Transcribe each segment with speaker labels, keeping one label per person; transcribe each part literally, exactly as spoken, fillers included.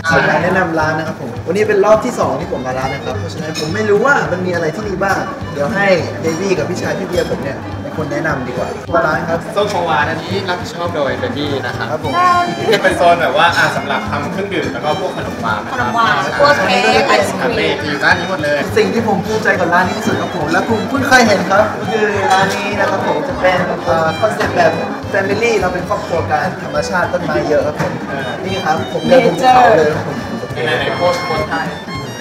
Speaker 1: เป็นการแนะนำร้านนะครับผมวันนี้เป็นรอบที่สองที่ผมมาร้านนะครับเพราะฉะนั้นผมไม่รู้ว่ามันมีอะไรที่ดีบ้างเดี๋ยวให้เดวี่กับพี่ชายพี่เบียร์ผมเนี่ยเป็นคนแนะนำดีกว่าว่าร้านครับ
Speaker 2: โซนของหวานอันนี้รับผิดชอบโดยเดวี่นะครับ
Speaker 1: ครับผม
Speaker 2: จะเป็นโซนแบบว่าอาสำหรับทำเครื่องดื่มแล้วก็พวกขนมหวาน
Speaker 3: ขนมหวานพวกเค้กไอศครีม
Speaker 2: อยู่ร้านนี้หมดเลย
Speaker 1: สิ่งที่ผมภูมิใจกับร้านนี้ที่สุดครับผมและผมเพิ่งเคยเห็นครับคือร้านนี้นะครับผมจะเป็นคอนเซ็ปต์แบบ Family เราเป็นครอบครัวกันธรรมชาติต้นไม้เยอะครับผมนี่ครับผมเดินภูเขาเลยผม
Speaker 2: ในในโพสโพสไทย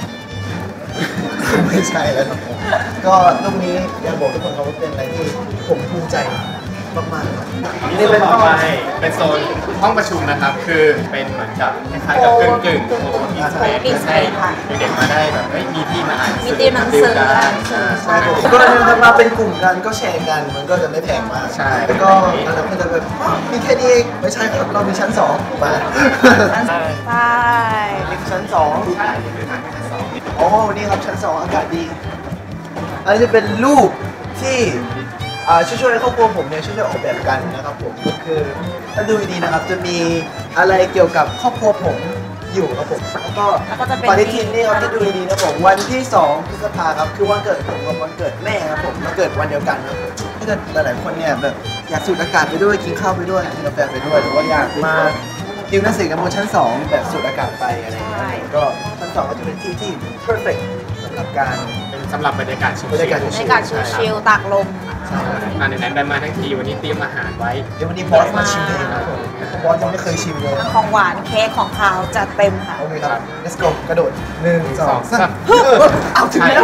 Speaker 1: ไม่ใช่แล้วครับผมก็ตรงนี้อยากบอกทุกคนครับว่าเป็นอะไรที่ผมภูมิใจมากๆครับ
Speaker 2: นี่เป็นต่อไปเป็นโซนห้องประชุมนะครับคือเป็นเหมือนกับคล้ายๆกับกึ่งกึ่งโอ้มีสเปซให้เด็กๆมาได้แบบมีที่มาอ่าน
Speaker 3: มีที่หนังสือ
Speaker 1: ใช่ผมก็จะมาเป็นกลุ่มกันก็แชร์กันมันก็จะไม่แพงมาก
Speaker 2: ใช่
Speaker 1: แล้วก็เราก็จะแบบมีแค่นี้เองไม่ใช่ครับเรามีชั้นสองมา
Speaker 3: ใช่
Speaker 1: มีชั้นสองโอ้นี่ครับชั้นสองอากาศดีอันนี้จะเป็นรูปที่ช่วยช่วยครอบครัวผมเนี่ยช่วยช่วยออกแบบกันนะครับผมก็คือถ้าดูดีนะครับจะมีอะไรเกี่ยวกับครอบครัวผมอยู่ครับผมแล้วก็ปฏิทินนี่ครับที่ดูดีนะผมวันที่สองพฤษภาครับคือวันเกิดผมกับวันเกิดแม่ครับผมมาเกิดวันเดียวกันครับถ้าเกิดหลายๆคนเนี่ยแบบอยากสูดอากาศไปด้วยกินข้าวไปด้วยกินกาแฟไปด้วยหรือว่าอยากมาดิวหนังสือกันบนชั้นสองแบบสูดอากาศไปอะไรอย่างเงี้ยก็ชั้นสองก็จะเป็นที่ที่ perfect สำหรับการ
Speaker 2: เป็นสำหรับบรรยากาศชิลๆ
Speaker 3: บรรยากาศชิลๆตากลม
Speaker 2: อ่าไหนๆได้มาทั้งทีวันนี้เตรียมอาหารไว้
Speaker 1: เดี๋ยววันนี้บอสมาชิมเองครับผมบอสยังไม่เคยชิมเลย
Speaker 3: ของหวานเค้กของคาวจัดเต็มค่ะ
Speaker 1: โอเคครับ let's go กระโดดหนึ่งสองสามเอาถึงแล้ว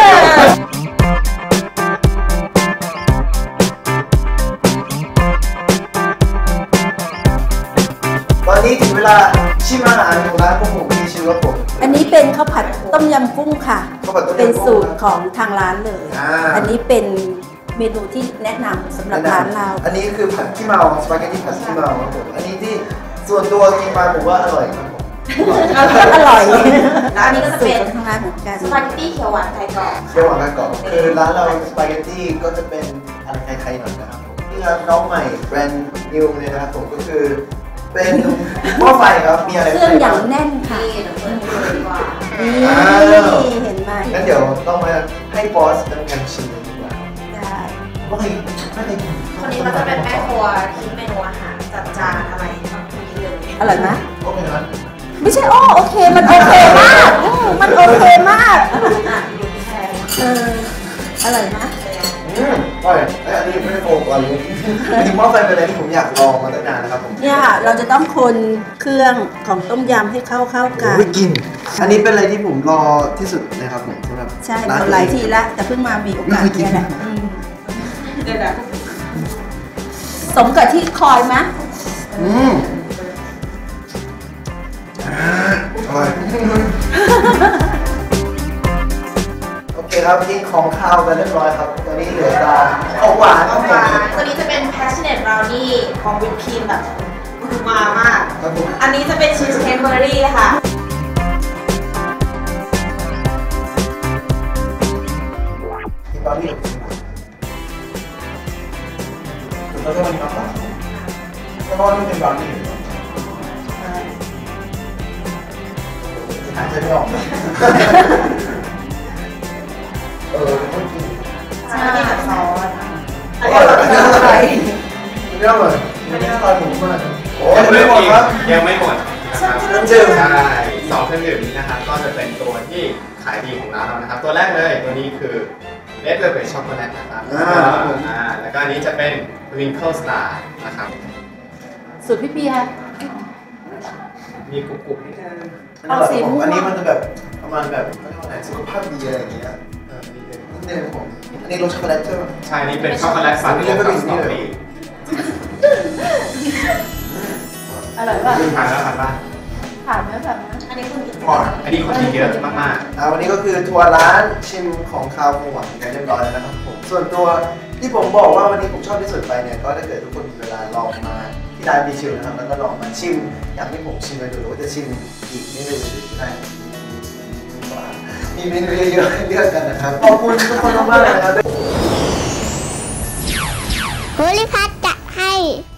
Speaker 1: ตอนนี้ถึงเวลาชิมอาหารของร้านพวกผมมีชื่อว่าผม
Speaker 4: อันนี้เป็นข้าวผัดต้มยำกุ้งค่ะเป็นสูตรของทางร้านเลยอันนี้เป็นเมนูที่แนะนำสำหรับร้านเรา
Speaker 1: อันนี้คือผัดขี้เมาสปาเกตตี้ผัดขี้เมาครับผมอันนี้ที่ส่วนตัวกินมาผมว่าอร่อยครับผม
Speaker 4: อร่อย
Speaker 3: แล้วอันนี้ก็จะเป็น
Speaker 4: ทางร้านเหมือนกัน
Speaker 3: สปาเกตตี้เขียวหวานไทยกรอบ
Speaker 1: เขียวหวานไทยกรอบคือร้านเราสปาเกตตี้ก็จะเป็นอะไรไทยๆหน่อยนะครับผมนี่ครับน้องใหม่แบรนด์นิวเลยนะครับผมก็คือเป็นหม้อไฟครับมีอะไร
Speaker 4: เครื่องอย่างแน่นค่ะนี่เห็นไหม
Speaker 1: งั้นเดี๋ยวต้องมาให้บอสทำการชิมดีกว่า
Speaker 4: ได้
Speaker 1: ว่าใครไม่ได้
Speaker 3: คนนี้เขาจะเป็นแม่ครัวคิดเมนูอาหารจัดจานอะไรแบบนี้เลย
Speaker 4: อร่อยไหม
Speaker 1: โอเคนะ
Speaker 4: ไม่ใช่โอ้โอเคมันโอเคมากมันโอเคมากเอออร่อยนะ
Speaker 1: อืมอร่อยอันนี้ไม่ได้โกงก่อนเลยจริงหม้อไฟเป็นอะไรที่ผมอยากลองมาตั้งนานนะครับผม
Speaker 4: เนี่ยเราจะต้องคนเครื่องของต้มยำให้เข้าเข้ากัน
Speaker 1: ไม่กินอันนี้เป็นอะไรที่ผมรอที่สุดนะครับผมสำหรับ
Speaker 4: ใช่เราหลายทีแล้วแต่เพิ่งมามีโอกาสนี่แหละเดี๋ยวนะสมกับที่คอยไหม
Speaker 1: อืมอร่อยโอเคครับกินของข้าวกันเรียบร้อยครับตอนนี้เหลือแต่ของหวานครับผม
Speaker 3: ตัวนี้จะเป็น passionate brownie ของวิปครีมแบบมามากอันนี้จะเป็นชีสเค้กเบอร์รี่ค่ะ
Speaker 1: กินบราวนี่แล้วก็มันน้ำตาลแล้วก็มันเป็นบราวนี่หายใจไม่ออกเออไม่กิน
Speaker 3: ใช่แบบซอส
Speaker 1: อร่อยอะไรเรื่องอะไรไม่ได้ทานหมูมากโอ้ยังไม่หมดครับ
Speaker 2: ยังไม่หมดนะครับ
Speaker 1: น้ำจิ้ม
Speaker 2: ใช่สองเครื่องดื่มนี้นะครับก็จะเป็นตัวที่ขายดีของร้านเรานะครับตัวแรกเลยตัวนี้คือเลดเวลเวทช็อกโกแลตนะครับอ่าแล้วก็อันนี้จะเป็นวิงเคิลสตาร์นะครับ
Speaker 4: สูตรพี่เปีย
Speaker 2: มีกรุบกรุบนิดนึง
Speaker 1: เอาสีม่วงอันนี้มันจะแบบประมาณแบบสุขภาพดีอะไรอย่างเงี้ยนี่เป็นผมอันนี้รสช็อกโกแลตใช่ไหม
Speaker 2: ใช่นี่เป็นช็อกโกแลตปั่นกับสตรอเบอรี่
Speaker 4: อร่อยป่ะ
Speaker 2: ผ่านแล้วผ่านป่ะ
Speaker 4: ผ่านไหมผ่านไหม
Speaker 3: อันนี้คุณกิน
Speaker 2: ผ่านอันนี้คนกินเยอะมาก
Speaker 1: ๆอ่าวันนี้ก็คือทัวร์ร้านชิมของคาวของหวานกันเรียบร้อยแล้วนะครับผมส่วนตัวที่ผมบอกว่าวันนี้ผมชอบที่สุดไปเนี่ยก็ถ้าเกิดทุกคนมีเวลาลองมาที่ร้านบีชิลนะครับแล้วก็ลองมาชิมอย่างที่ผมชิมไปดูหรือว่าจะชิมอีกเมนูอื่นได้มีเมนูเยอะๆเลือกกันนะครับขอบคุณทุกคนมากๆเลยนะครับ
Speaker 5: โพลิพัทจะให้